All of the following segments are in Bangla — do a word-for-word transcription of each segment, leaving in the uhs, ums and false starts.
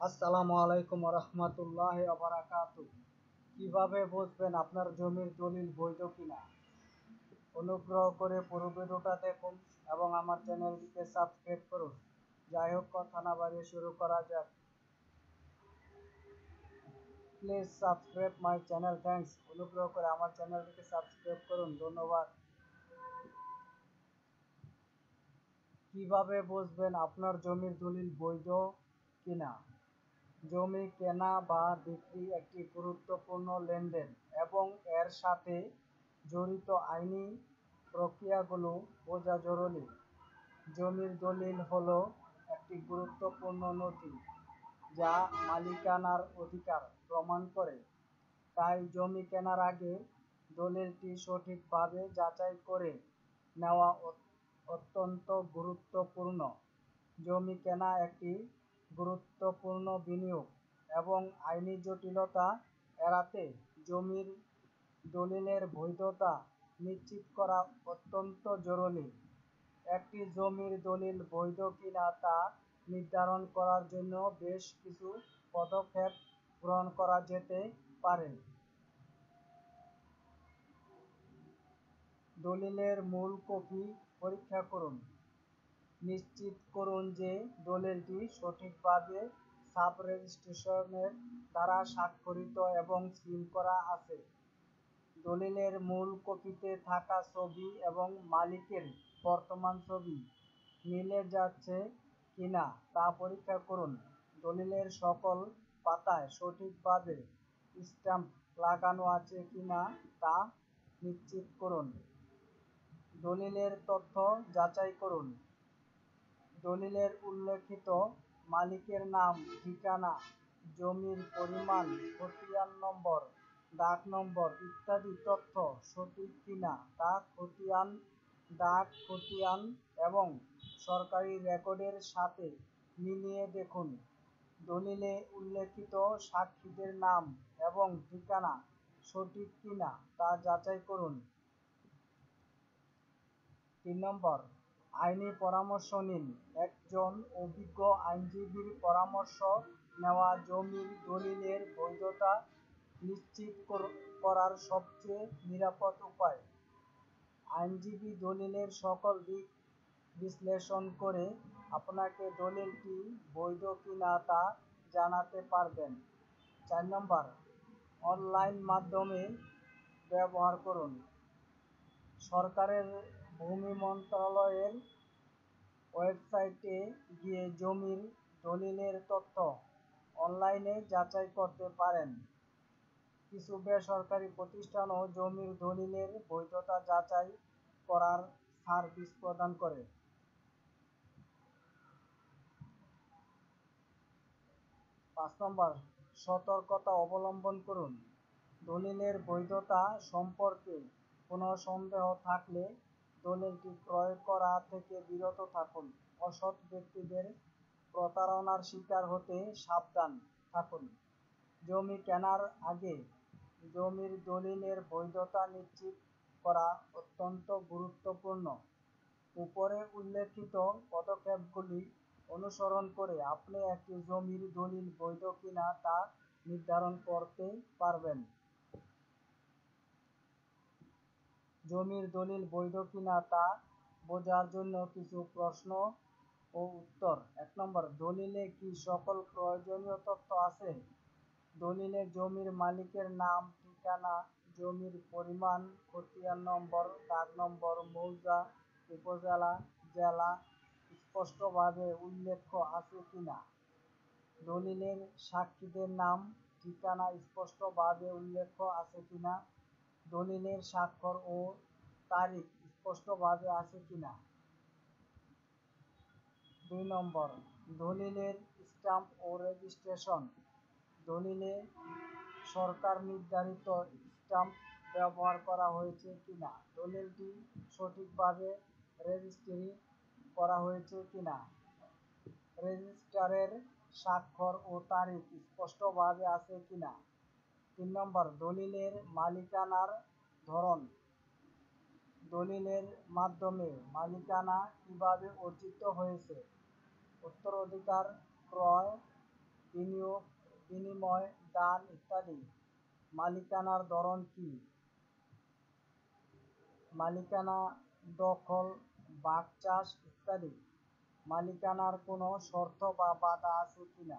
আসসালামু আলাইকুম রহমতুল্লাহ বারাকাতু। কিভাবে বুঝবেন আপনার জমির দলিল বৈধ কিনা? অনুগ্রহ করে পুরো ভিডিওটা দেখুন এবং আমার চ্যানেলটিকে সাবস্ক্রাইব করুন। যাই হোক, কথা না বাড়িয়ে শুরু করা যাক। Please subscribe my channel. Thanks. অনুগ্রহ করে আমার চ্যানেলটিকে সাবস্ক্রাইব করুন, ধন্যবাদ। কিভাবে বুঝবেন আপনার জমির দলিল বৈধ কিনা? জমি কেনা বা বিক্রি একটি গুরুত্বপূর্ণ লেনদেন এবং এর সাথে জড়িত আইনি প্রক্রিয়াগুলো বোঝা জরুরি। জমির দলিল হলো একটি গুরুত্বপূর্ণ নথি যা মালিকানার অধিকার প্রমাণ করে। তাই জমি কেনার আগে দলিলটি সঠিকভাবে যাচাই করে নেওয়া অত্যন্ত গুরুত্বপূর্ণ। জমি কেনা একটি গুরুত্বপূর্ণ বিনিয়োগ এবং আইনি জটিলতা এড়াতে জমির দলিলের বৈধতা নিশ্চিত করা অত্যন্ত জরুরি। একটি জমির দলিল বৈধ কিনা তা নির্ধারণ করার জন্য বেশ কিছু পদক্ষেপ গ্রহণ করা যেতে পারে। দলিলের মূল কপি পরীক্ষা করুন। নিশ্চিত করুন যে দলিলটি সঠিকভাবে সাব রেজিস্ট্রেশনের দ্বারা স্বাক্ষরিত এবং সিল করা আছে। দলিলের মূল কপিতে থাকা ছবি এবং মালিকের বর্তমান ছবি মিলে যাচ্ছে কিনা তা পরীক্ষা করুন। দলিলের সকল পাতায় সঠিকভাবে স্ট্যাম্প লাগানো আছে কিনা তা নিশ্চিত করুন। দলিলের তথ্য যাচাই করুন। দলিলের উল্লেখিত মালিকের নাম, ঠিকানা, জমির পরিমাণ, খতিয়ান নম্বর, দাগ নম্বর ইত্যাদি তথ্য সঠিক কিনা তা খতিয়ান, দাগ, খতিয়ান এবং সরকারি রেকর্ডের সাথে মিলিয়ে দেখুন। দলিলে উল্লেখিত সাক্ষীদের নাম এবং ঠিকানা সঠিক কিনা তা যাচাই করুন। তিন নম্বর, আইনি পরামর্শ নিন। একজন অভিজ্ঞ আইনজীবীর পরামর্শ নেওয়া জমির দলিলের বৈধতা নিশ্চিত করার সবচেয়ে নিরাপদ উপায়। আইনজীবী দলিলের সকল দিক বিশ্লেষণ করে আপনাকে দলিলটি বৈধ কিনা তা জানাতে পারবেন। চার নম্বর, অনলাইন মাধ্যমে ব্যবহার করুন। সরকারের ভূমি মন্ত্রণালয়ের ওয়েবসাইটে গিয়ে জমির দলিলের তথ্য অনলাইনে যাচাই করতে পারেন। কিছু বেসরকারি প্রতিষ্ঠানও জমির দলিলের বৈধতা যাচাই করার সার্ভিস প্রদান করে। পাঁচ নম্বর, সতর্কতা অবলম্বন করুন। দলিলের বৈধতা সম্পর্কে কোনো সন্দেহ থাকলে দলিলটি ক্রয় করা থেকে বিরত থাকুন। অসৎ ব্যক্তিদের প্রতারণার শিকার হতে সাবধান থাকুন। জমি কেনার আগে জমির দলিলের বৈধতা নিশ্চিত করা অত্যন্ত গুরুত্বপূর্ণ। উপরে উল্লেখিত পদক্ষেপগুলি অনুসরণ করে আপনি একটি জমির দলিল বৈধ কিনা তা নির্ধারণ করতে পারবেন। জমির দলিল বৈধ কিনা তা বোঝার জন্য কিছু প্রশ্ন ও উত্তর। এক নম্বর, দলিলে কি সকল প্রয়োজনীয় তথ্য আছে? দলিলে জমির মালিকের নাম, ঠিকানা, জমির পরিমাণ, খতিয়ান নম্বর, দাগ নম্বর, মৌজা, উপজেলা, জেলা স্পষ্টভাবে উল্লেখ আছে কিনা? দলিলের সাক্ষীদের নাম, ঠিকানা স্পষ্টভাবে উল্লেখ আছে কিনা? দলিলের স্বাক্ষর ও তারিখ স্পষ্টভাবে আছে কিনা? দুই নম্বর, দলিলের স্ট্যাম্প ও রেজিস্ট্রেশন। দলিলে সরকার নির্ধারিত স্ট্যাম্প ব্যবহার করা হয়েছে কিনা? দলিলটি সঠিকভাবে রেজিস্ট্রি করা হয়েছে কিনা? রেজিস্ট্রারের স্বাক্ষর ও তারিখ স্পষ্টভাবে আছে কিনা? তিন নম্বর, দলিলের মালিকানার ধরন। দলিলের মাধ্যমে মালিকানা কিভাবে অর্জিত হয়েছে? উত্তরাধিকার, ক্রয়, বিনিয়োগ, বিনিময়, দান ইত্যাদি। মালিকানার ধরন কি? মালিকানা, দখল, ভাগচাষ ইত্যাদি। মালিকানার কোনো শর্ত বা বাধা আছে কিনা?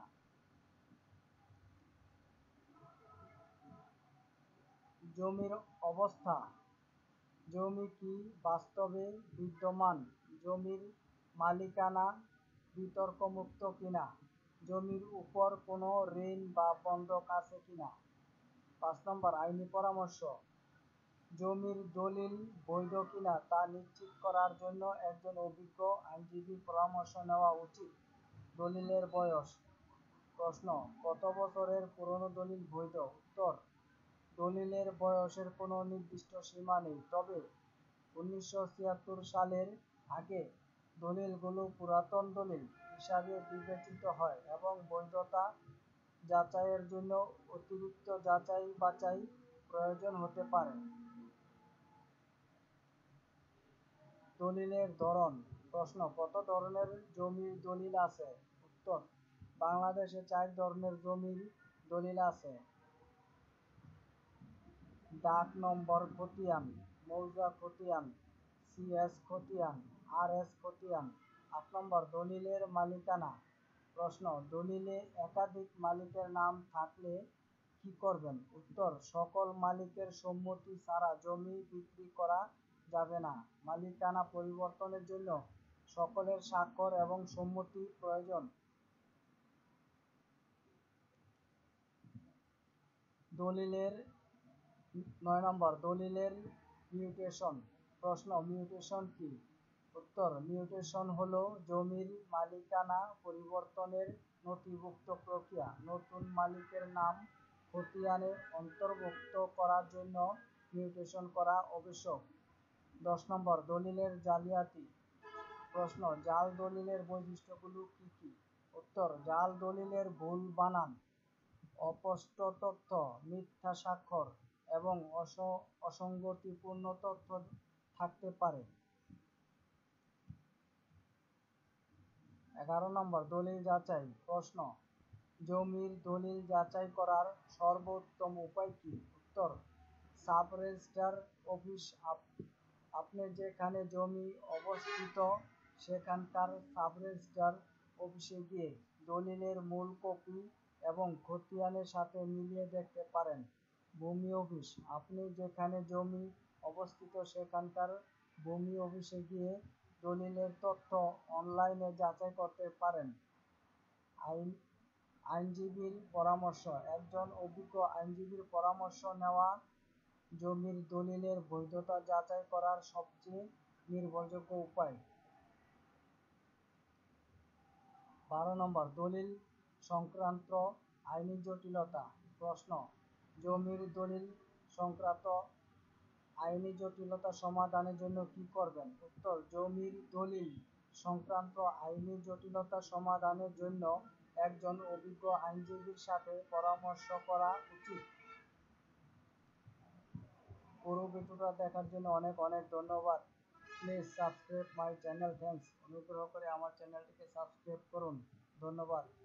জমির অবস্থা, জমি কি বাস্তবে বিদ্যমান? জমির মালিকানা বিতর্কমুক্ত কিনা? জমির উপর কোনো ঋণ বা বন্ধক আছে কিনা? পাঁচ নম্বর আইনি পরামর্শ, জমির দলিল বৈধ কিনা তা নিশ্চিত করার জন্য একজন অভিজ্ঞ আইনজীবীর পরামর্শ নেওয়া উচিত। দলিলের বয়স, প্রশ্ন, কত বছরের পুরনো দলিল বৈধ? উত্তর, দলিলের বয়সের কোনো নির্দিষ্ট সীমা নেই, তবে উনিশশো ছিয়াত্তর সালের আগে দলিলগুলো পুরাতন দলিল হিসাবে বিবেচিত হয় এবং বৈধতা যাচাইয়ের জন্য অতিরিক্ত যাচাই বাছাই প্রয়োজন হতে পারে। দলিলের ধরন, প্রশ্ন, কত ধরনের জমির দলিল আছে? উত্তর, বাংলাদেশে চার ধরনের জমির দলিল আছে। ডাক নম্বর খতিয়ান, মৌজা খতিয়ান, সিএস খতিয়ান, আরএস খতিয়ান। আট নম্বর দলিলের মালিকানা, প্রশ্ন, দলিলে একাধিক মালিকের নাম থাকলে কি করবেন? উত্তর, সকল মালিকের সম্মতি ছাড়া জমি বিক্রি করা যাবে না। মালিকানা পরিবর্তনের জন্য সকলের স্বাক্ষর এবং সম্মতি প্রয়োজন। দলিলের নয় নম্বর দলিলের মিউটেশন, প্রশ্ন, মিউটেশন কি? উত্তর, মিউটেশন হলো জমির মালিকানা পরিবর্তনের নথিভুক্ত প্রক্রিয়া। নতুন মালিকের নাম খতিয়ানে অন্তর্ভুক্ত করার জন্য মিউটেশন করা আবশ্যক। দশ নম্বর দলিলের জালিয়াতি, প্রশ্ন, জাল দলিলের বৈশিষ্ট্যগুলো কি কি? উত্তর, জাল দলিলের ভুল বানান, অস্পষ্ট তথ্য, মিথ্যা স্বাক্ষর এবং অসঙ্গতিপূর্ণ তথ্য থাকতে পারে। এগারো নম্বর দলিল যাচাই, প্রশ্ন, জমির দলিল যাচাই করার সর্বোত্তম উপায় কি? উত্তর, সাব রেজিস্ট্রার অফিস, আপনি যেখানে জমি অবস্থিত সেখানকার সাব রেজিস্ট্রার অফিসে গিয়ে দলিলের মূল কপি এবং খতিয়ানের সাথে মিলিয়ে দেখতে পারেন। ভূমি অফিস, আপনি যেখানে জমি অবস্থিত সেখানকার ভূমি অফিসে গিয়ে দলিলের তথ্য অনলাইনে যাচাই করতে পারেন। আইন আইনজীবীর পরামর্শ, একজন অভিজ্ঞ আইনজীবীর পরামর্শ নেওয়া জমির দলিলের বৈধতা যাচাই করার সবচেয়ে নির্ভরযোগ্য উপায়। বারো নম্বর দলিল সংক্রান্ত আইনি জটিলতা, প্রশ্ন, জমির দলিল সংক্রান্ত আইনি জটিলতা সমাধানের জন্য কি করবেন? উত্তর, জমির দলিল সংক্রান্ত আইনি জটিলতা সমাধানের জন্য একজন অভিজ্ঞ আইনজীবীর সাথে পরামর্শ করা উচিত। পুরো ভিডিওটা দেখার জন্য অনেক অনেক ধন্যবাদ। Please subscribe my channel. Thanks. অনুগ্রহ করে আমার চ্যানেলটিকে সাবস্ক্রাইব করুন। ধন্যবাদ।